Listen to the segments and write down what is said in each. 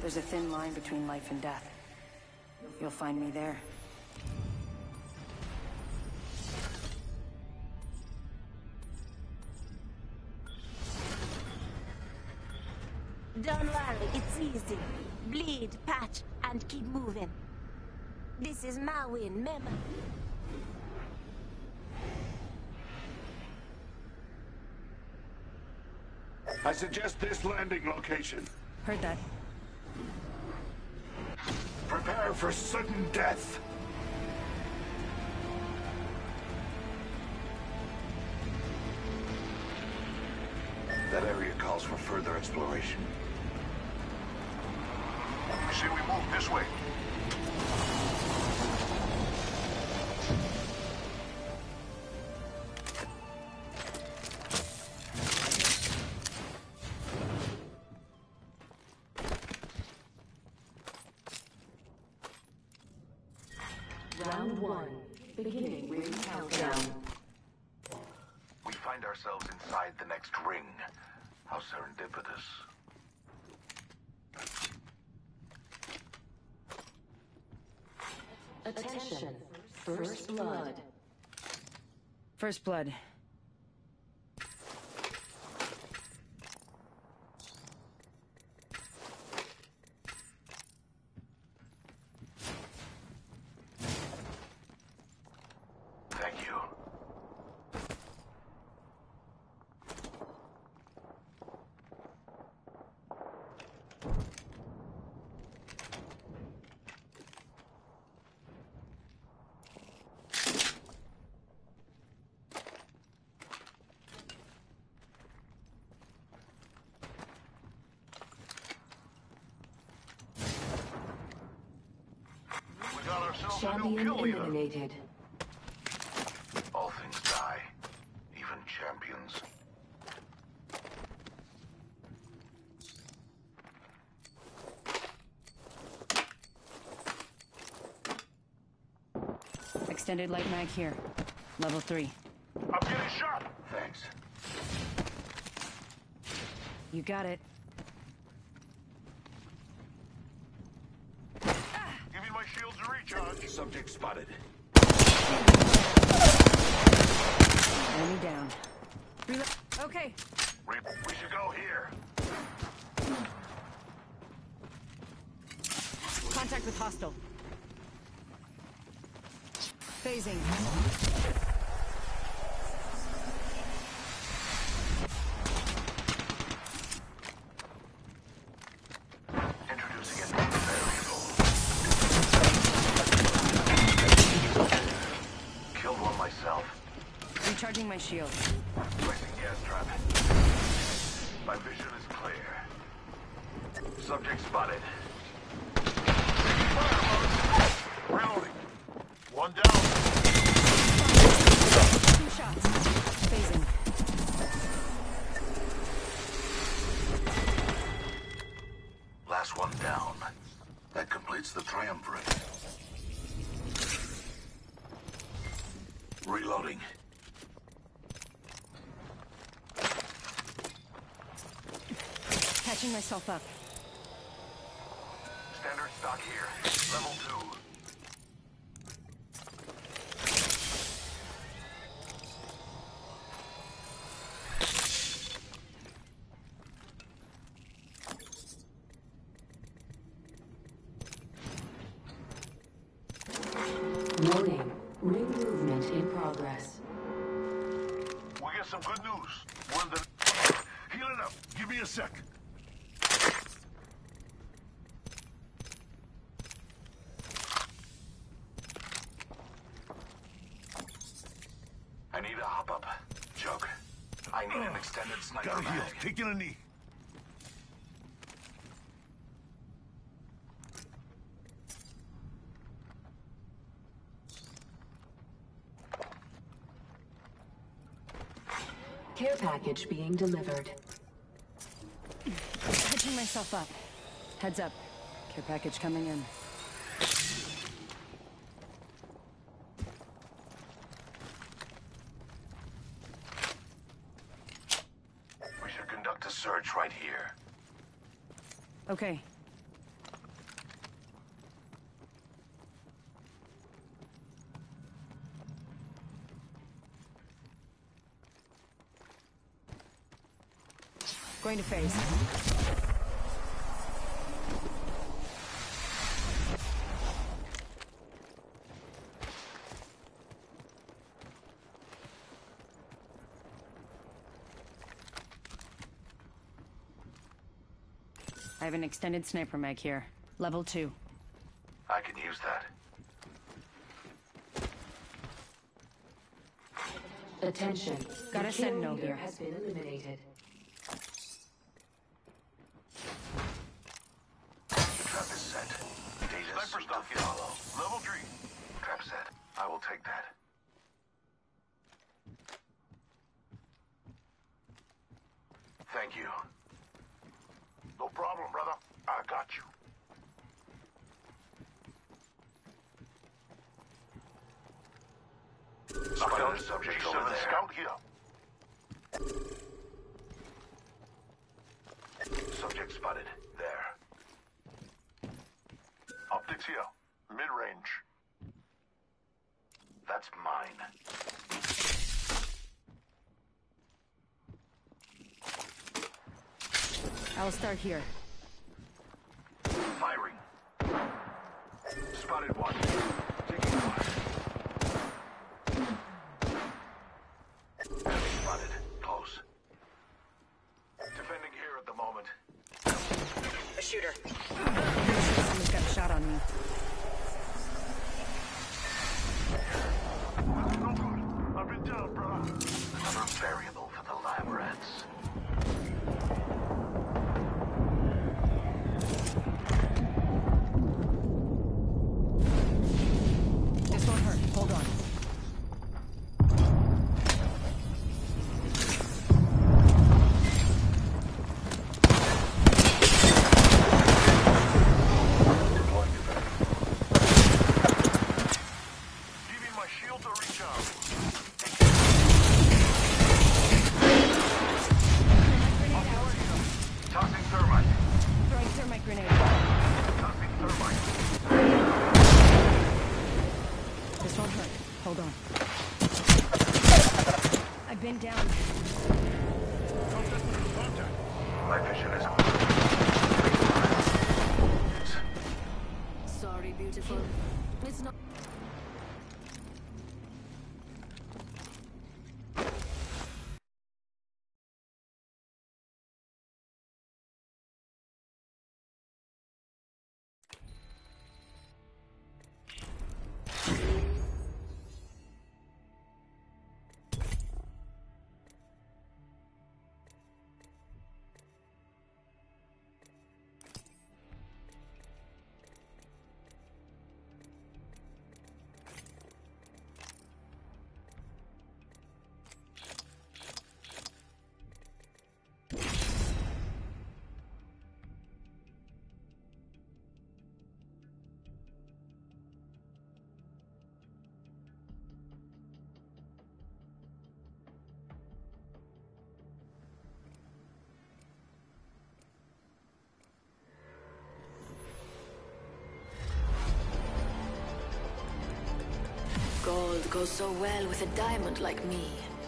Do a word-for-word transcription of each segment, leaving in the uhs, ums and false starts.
There's a thin line between life and death. You'll find me there. Don't worry, it's easy. Bleed, patch, and keep moving. This is Marwyn, mem. I suggest this landing location. Heard that. Prepare for sudden death. That area calls for further exploration. I say we move this way. Round one. Beginning ring countdown. We find ourselves inside the next ring. How serendipitous. Attention. First blood. First blood. Thank you. We got ourselves a new Champion kill leader. eliminated. All things die, even champions. Extended light mag here. Level three. I'm getting shot! Thanks. You got it. Give me my shields to recharge. Subject spotted. Enemy down. Relo- okay. We, we should go here. Contact with hostile. Phasing. Introducing a new variable. Killed one myself. Recharging my shield. Placing gas trap. My vision is clear. Subject spotted. Reloading. One down. Two shots. Phasing. Last one down. That completes the triumvirate. Reloading. Patching myself up. Standard stock here. Level two. Warning. Ring movement in progress. We get some good news. We're in the... Healing up. Give me a sec. I need a hop up. Jug. I need an extended sniper Gotta heal. mag. Taking a knee. Care package being delivered. Patching myself up. Heads up. Care package coming in. We should conduct a search right here. Okay. Going to phase. I have an extended sniper mag here. Level two. I can use that. Attention. Got The a kill sentinel leader here. has been eliminated. Trap is set. Data Sniper soon stock to here. follow. Level three. Trap set. I will take that. Thank you. No problem, brother. I got you. Spotted a subject G over seven there. scout here. Subject spotted. There. Optics here. Mid-range. That's mine. I'll start here. Firing. Spotted one. Taking fire. Enemy spotted. Close. Defending here at the moment. A shooter. Someone's got a shot on me. No good. I've been down, brother. Another variable for the lab rats. This won't hurt. Hold on. Deploying defender. Giving my shield to recharge. Tossing thermite. Throwing thermite grenade. Tossing thermite. This won't hurt. Hold on. I've been down. Contact. My vision is Sorry, beautiful. It's not. Gold goes so well with a diamond like me.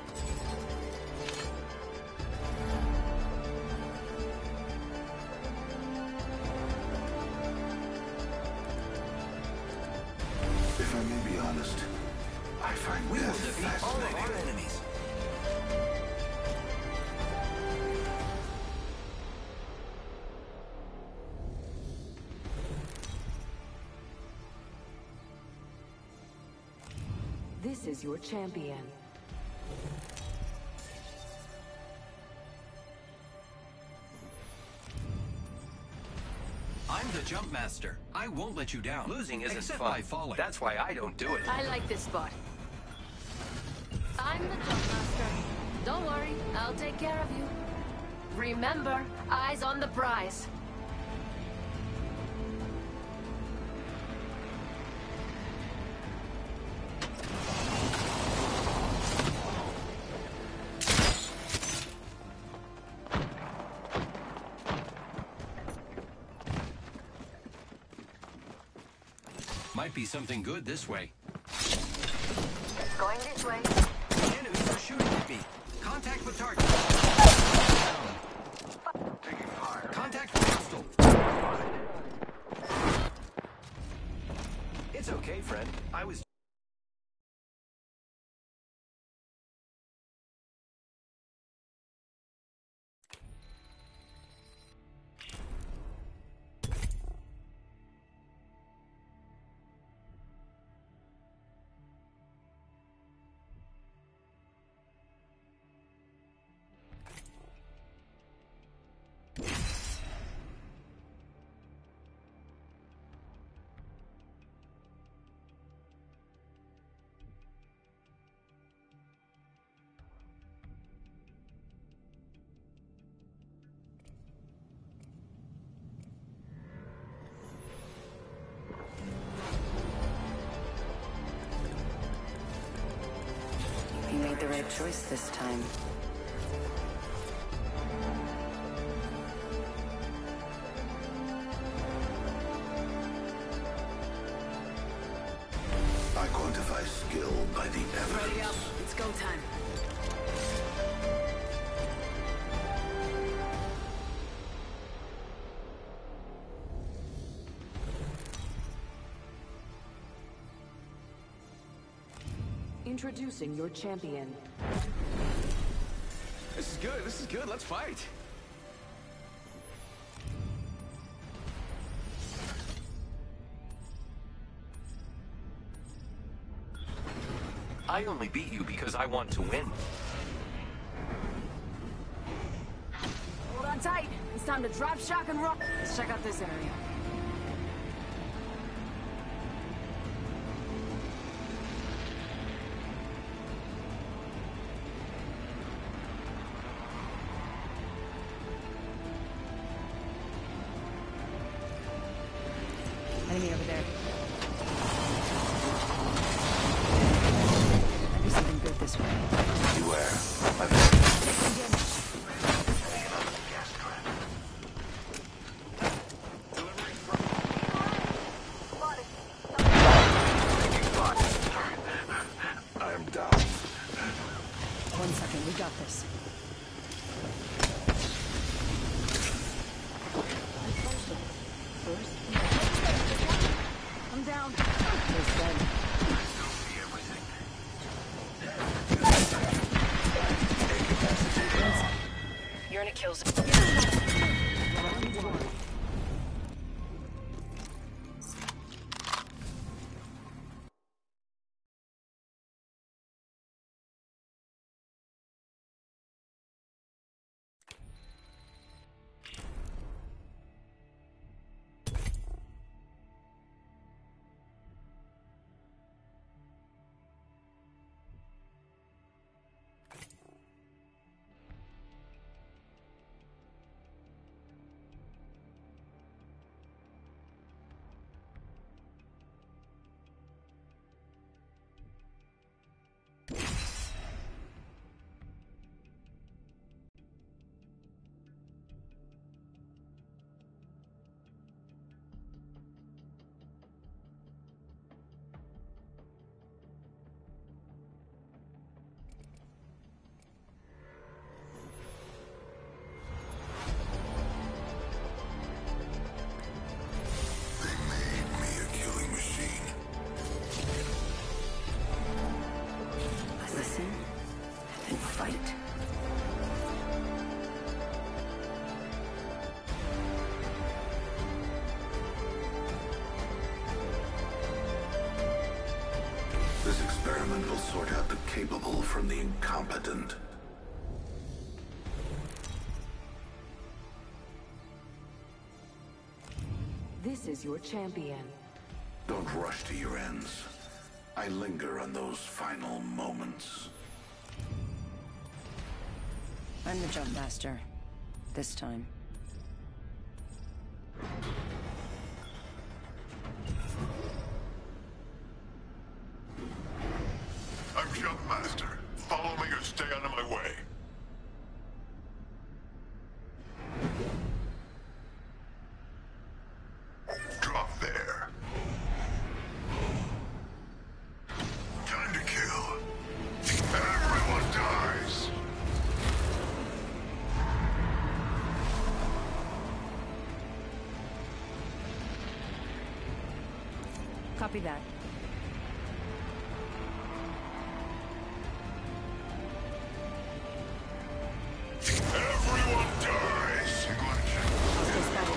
If I may be honest, I find We will death defeat all of fascinating. our enemies. This is your champion. I'm the jump master. I won't let you down. Losing isn't except fun. by falling. That's why I don't do it. I like this spot. I'm the jump master. Don't worry, I'll take care of you. Remember, eyes on the prize. Might be something good this way. Going this way. Enemies are shooting at me. Contact with target. It's okay, friend. I was... You made the right choice this time. I quantify skill by the evidence. Ready up. It's go time. Introducing your champion. This is good, this is good, let's fight! I only beat you because I want to win. Hold on tight. It's time to drop, shock, and roll. Let's check out this area. Enemy over there. Might be something good this way. Beware. I've gas trap. I am down. One second, we got this. I'm down. There's Ben. You're in a kill zone. Will sort out the capable from the incompetent. This is your champion. Don't rush to your ends. I linger on those final moments. I'm the jump master. This time. I'm Jump Master. Follow me or stay out of my way. Drop there. Time to kill. Everyone dies. Copy that. Everyone dies! I'm going to check Hostile spotted.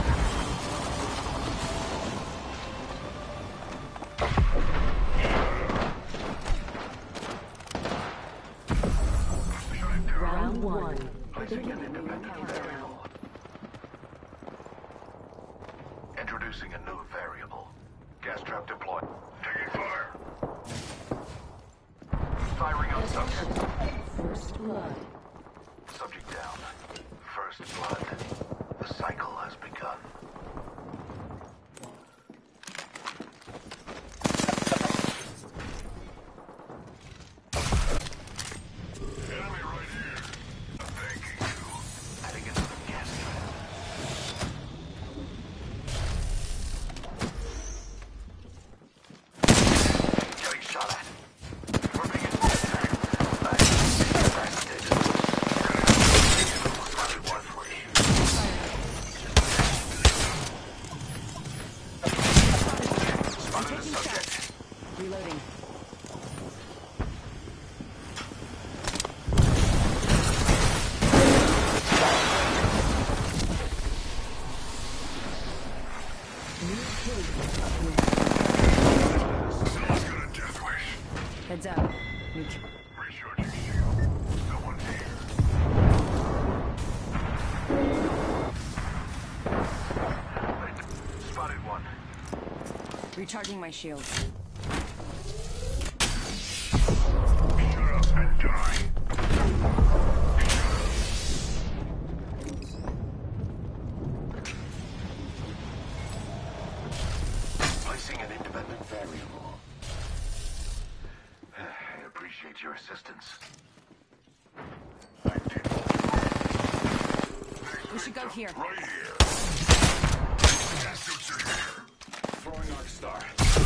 Round one. Placing an independent variable. Introducing a new variable. Gas trap deployed. Taking fire. Firing on subject. First blood. Subject down. First blood. The cycle has begun. enemy right here. Thank you. Adding another gas trap. Getting shot at. We're being attacked. Incapacitated. Spotted one for you. Spotted a subject. Reloading. Someone's got a death wish. Heads up. New ki- Recharging shield. Someone here. Spotted one. Recharging my shield. Shut up and die. Placing an independent variable. I appreciate your assistance. We should go here. Right here. Gas suits are here. Throwing Arc Star.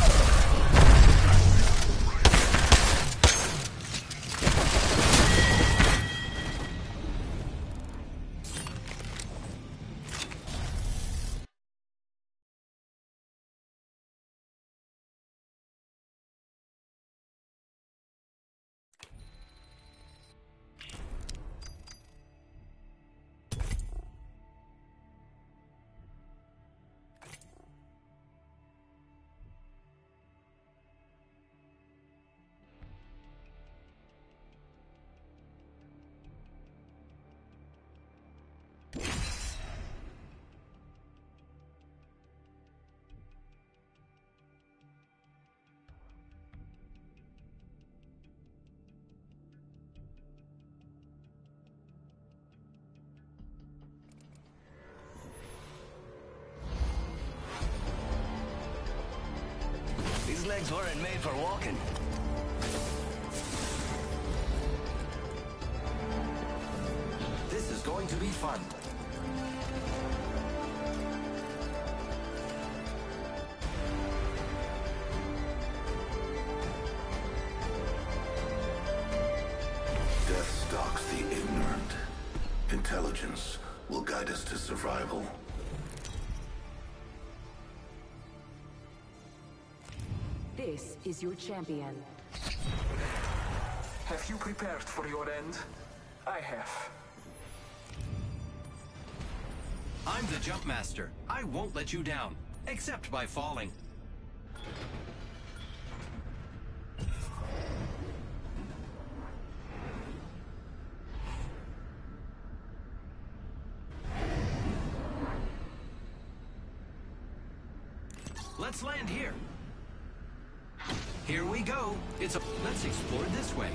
These legs weren't made for walking. This is going to be fun. Death stalks the ignorant. Intelligence will guide us to survival. This is your champion. Have you prepared for your end? I have. I'm the jump master. I won't let you down, except by falling. Let's land here. Here we go. It's a... Let's explore this way.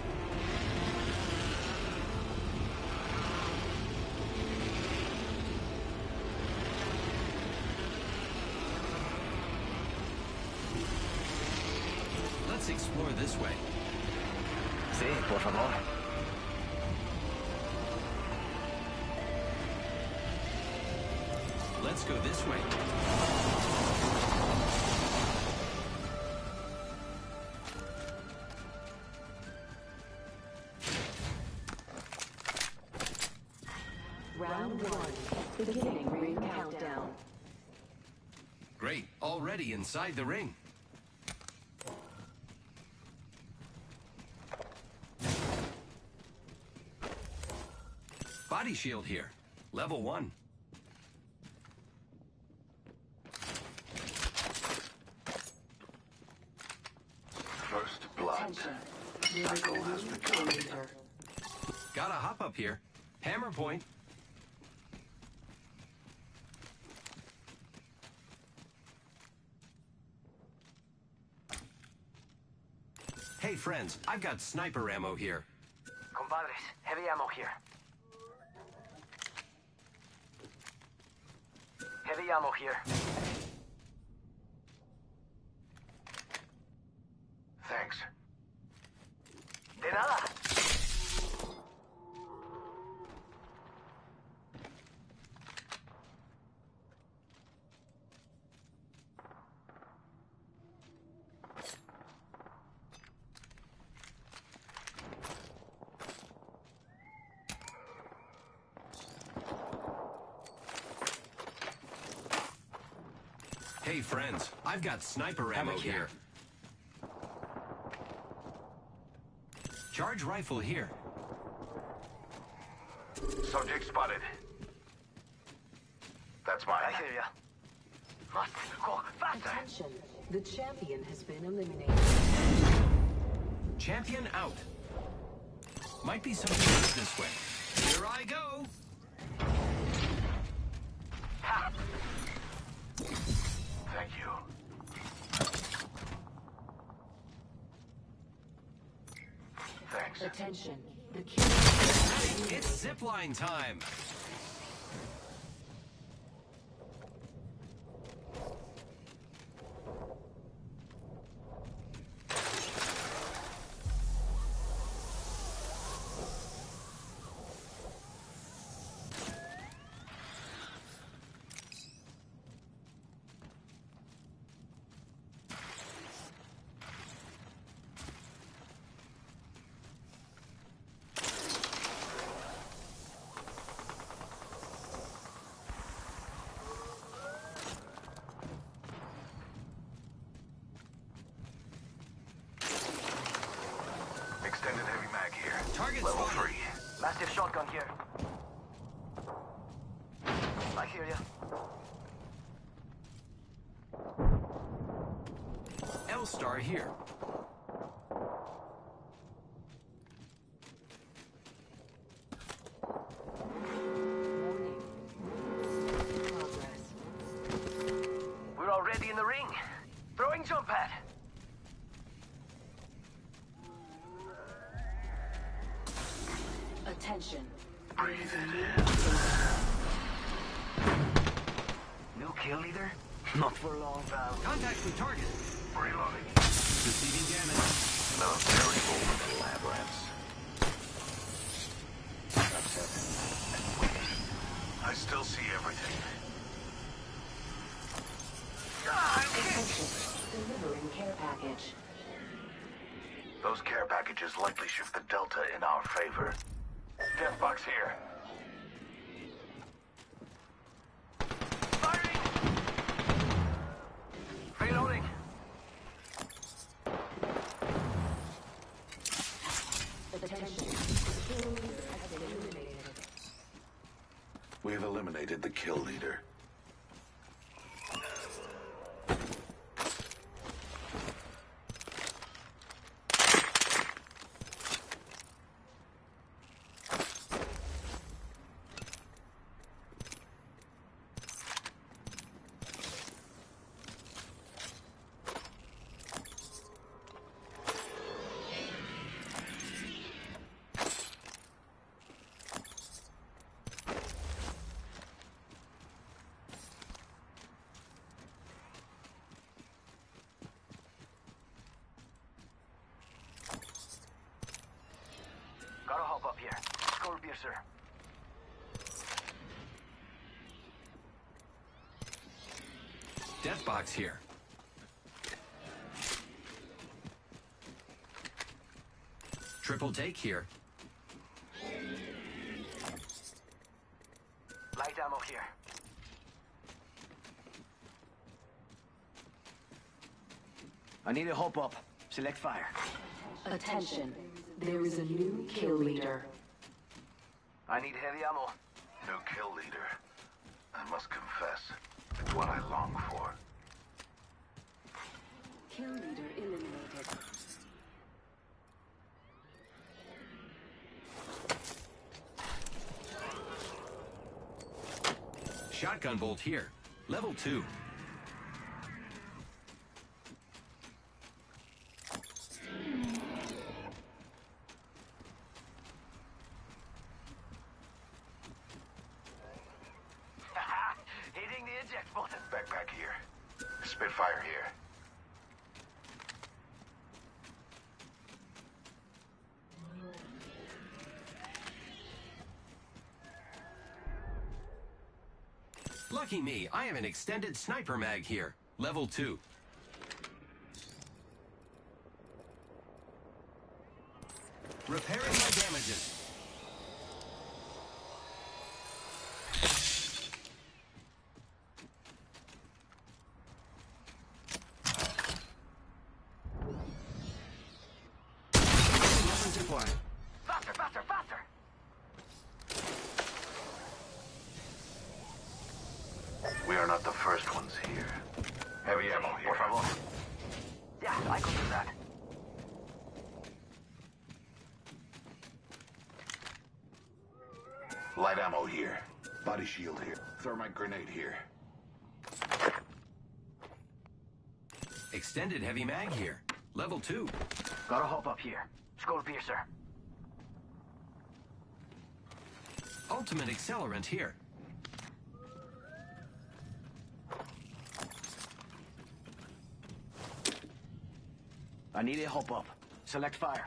Let's explore this way. Sí, por favor. Let's go this way. Round one. Beginning ring countdown. Great. Already inside the ring. Body shield here. Level one. First blood. Cycle has begun. Gotta hop up here. Hammer point. Hey friends, I've got sniper ammo here. Compadres, heavy ammo here. Heavy ammo here. Thanks. De nada. Hey friends, I've got sniper ammo Ammo here. here. Charge rifle here. Subject spotted. That's I mine. hear ya. Must go faster. Attention. The champion has been eliminated. Champion out. Might be something good this way. Here I go. Ha! Thank you. Thanks. Attention. The kill. Hey, it's zipline time. Extended heavy mag here. Target Level spotted. three. Massive shotgun here. I hear ya. L-Star here. Warning. In progress. We're already in the ring. Throwing jump pad. Attention. Breathe in. New kill leader? Not for long, pal. Contact with target. Reloading. Receiving damage. Military over lab rats. That's it. I still see everything. Attention. Delivering care package. Those care packages likely shift the delta in our favor. Death box here. Firing! Reloading. Attention. Kill leader has been eliminated. We've eliminated the kill leader. Gotta hop up here. Scorpion, sir. Death box here. Triple take here. Light ammo here. I need a hop up. Select fire. Attention. There is a new kill leader. I need heavy ammo. New kill leader. I must confess, it's what I long for. Kill leader eliminated. Shotgun bolt here. Level two. Hitting the eject button. Backpack here. Spitfire here. Lucky me, I have an extended sniper mag here. Level two. Repairing my damages. Faster, faster, faster! We are not the first ones here. Heavy ammo here. Por favor. Yeah, I could do that. Light ammo here. Body shield here. Thermite grenade here. Extended heavy mag here. Level two. Gotta hop up here. Skull piercer. Ultimate accelerant here. I need a hop up. Select fire.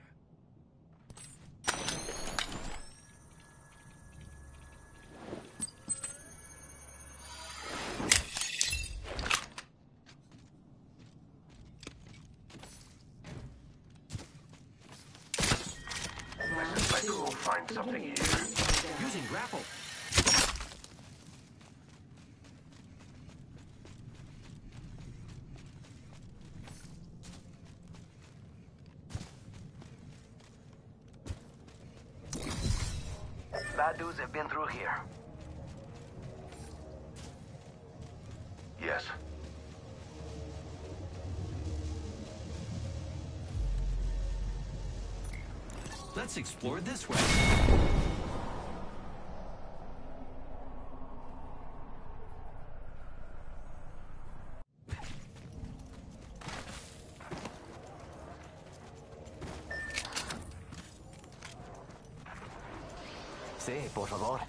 I suspect we'll find something here. Using grapple. Bad dudes have been through here. Yes. Let's explore this way. Sí, por favor.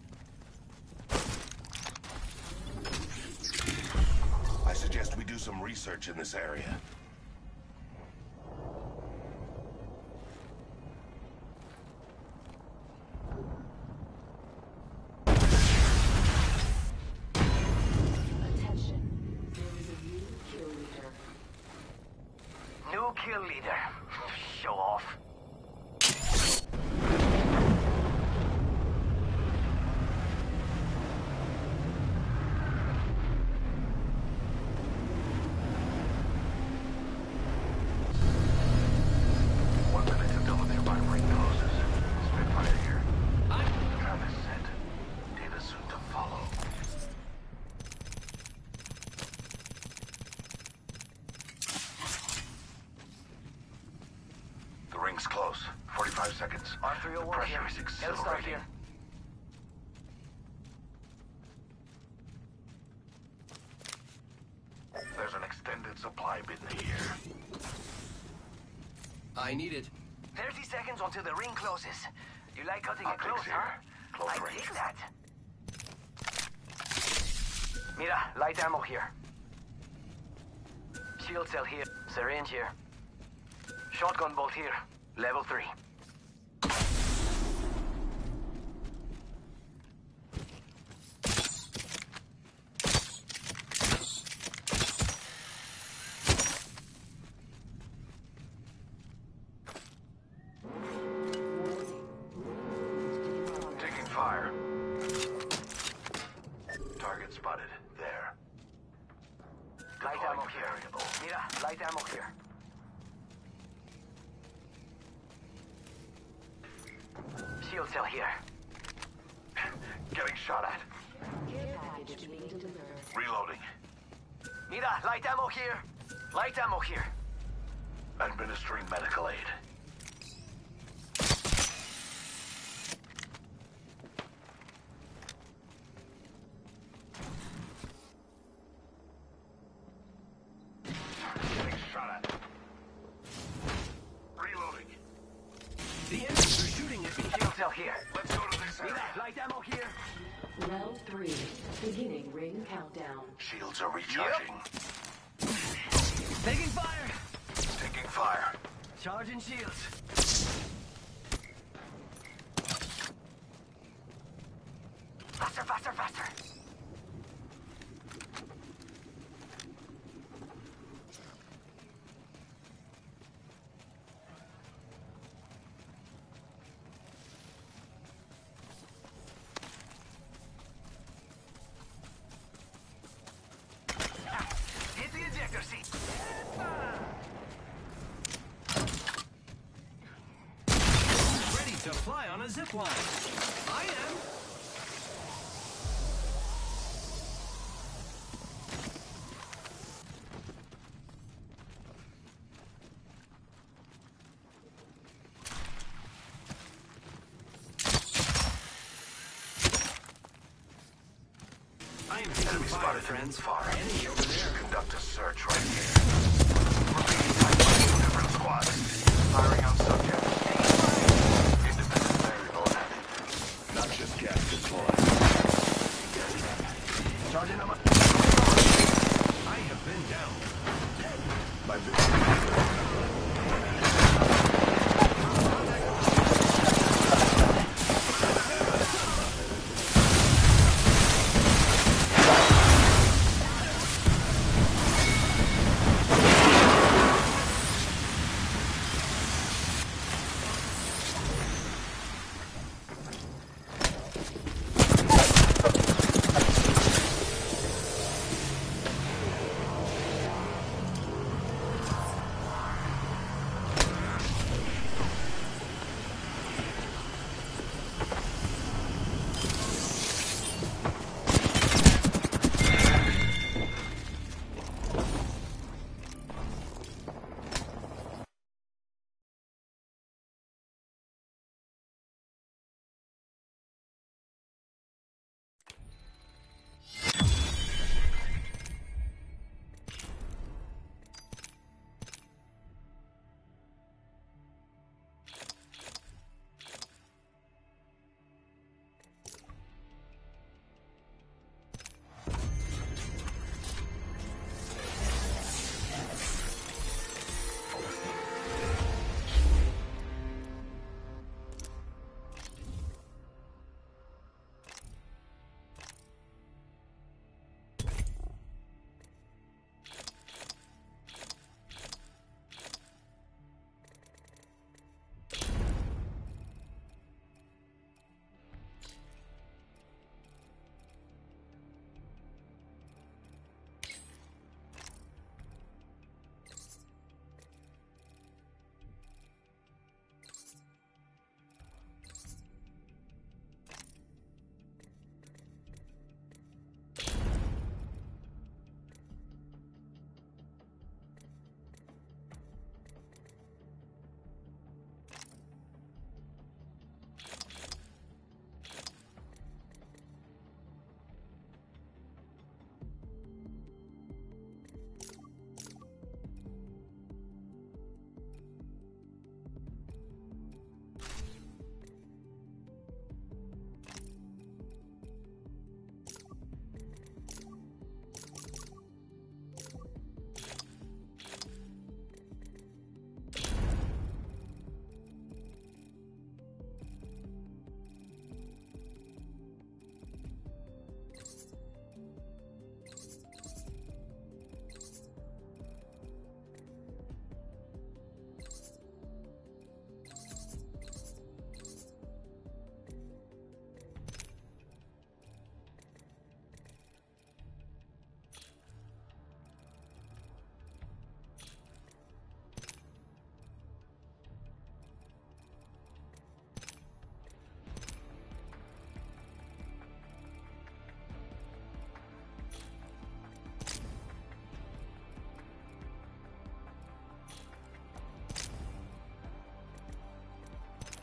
I suggest we do some research in this area. Attention. There is a new kill leader. New kill leader. Show off. One minute until the nearby ring closes. Spitfire here. Trap is set. Data soon to follow. The ring's close. forty-five seconds. R three oh The one pressure here. is L-start accelerating. here. There's an extended supply bin here. I need it. thirty seconds until the ring closes. You like cutting it Optics close, here. huh? Close I range. dig that. Mira, light ammo here. Shield cell here. Syringe here. Shotgun bolt here. Level three. Taking fire. Target spotted. There. Light Deploying ammo here. variable. Mira, light ammo here. Shield cell here. Getting shot at. Care package being delivered. Reloading. Mira, light ammo here. Light ammo here. Administering medical aid. Getting shot at. Reloading. The enemies are shooting at me. Shield cell here. Let's go to this Mira, area. light ammo here. Round three. Beginning ring countdown. Shields are recharging. Taking fire. Taking fire. Charging shields. Faster, faster, faster. Hit the ejector seat. Ready to fly on a zip line. I am. I am taking Enemy fire, spotted friends. far. Enemy over there. Conduct a search right here. Repeating type two different squads. Firing on subject. Independent variable added. Not just gas deployed. Charging ammo. I have been down. My vision.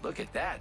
Look at that.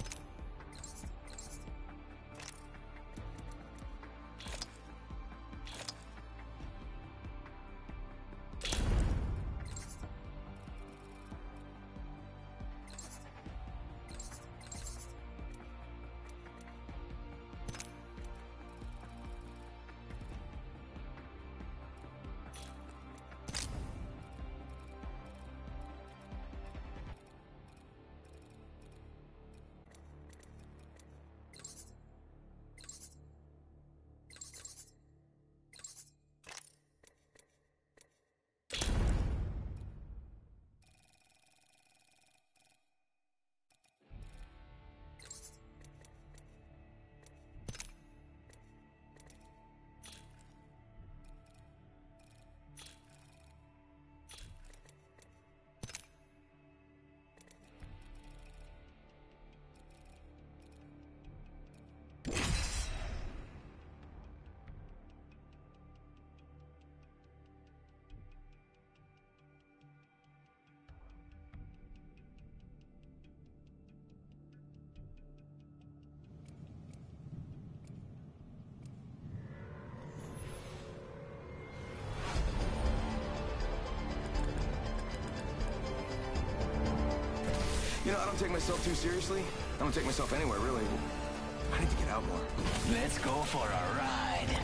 You know, I don't take myself too seriously. I don't take myself anywhere, really. I need to get out more. Let's go for a ride.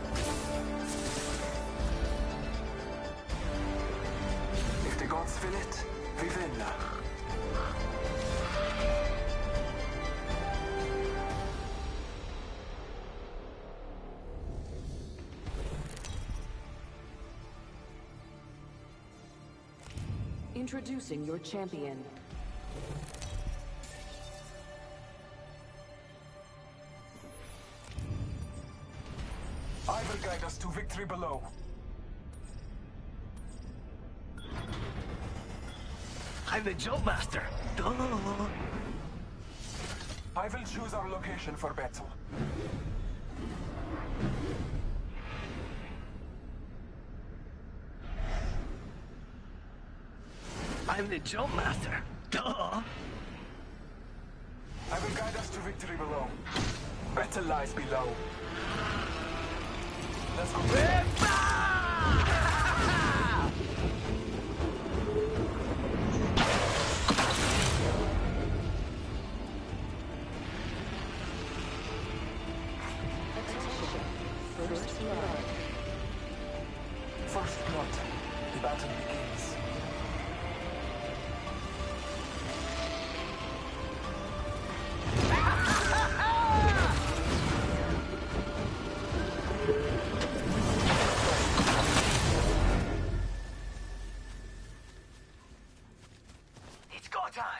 If the gods will it, we will. Introducing your champion. I will guide us to victory below. I'm the jump master. Duh. I will choose our location for battle. I'm the jump master. Duh. I will guide us to victory below. Battle lies below. Let's go. First blood. First blood. The battle begins. It's go time.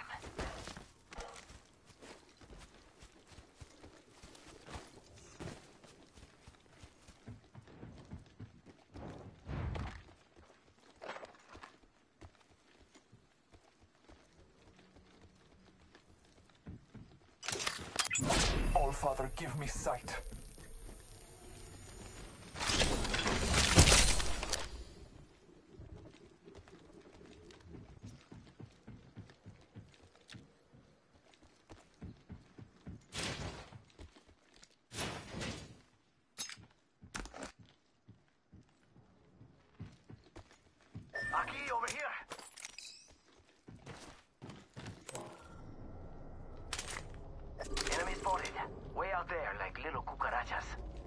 All Father, give me sight. Aki, over here. Enemy spotted. Way out there, like little cucarachas.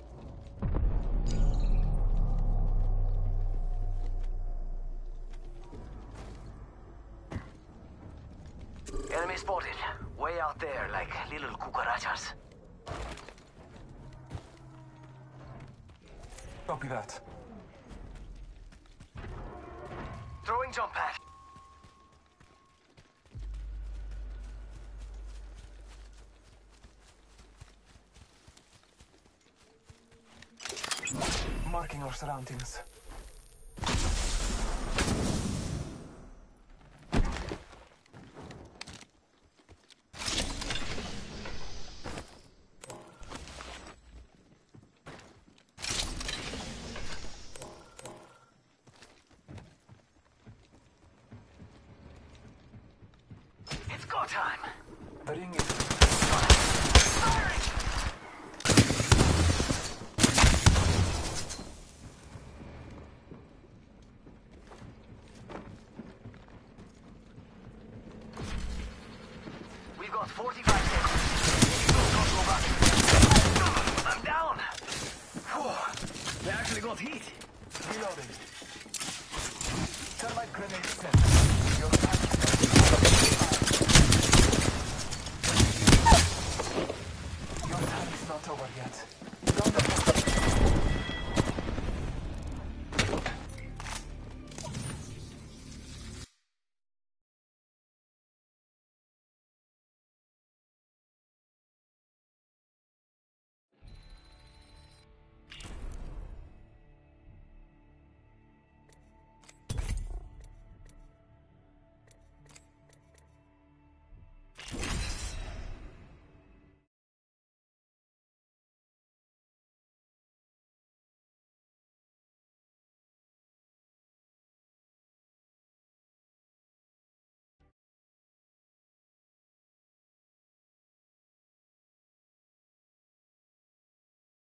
Enemy spotted. Way out there, like little cucarachas. Copy that. Throwing jump pad. Marking our surroundings. It's go time. The ring is... We've got forty-five seconds. Don't go back. I'm down. Whew. They actually got heat. Reloading. Thermite grenade sent. You're back.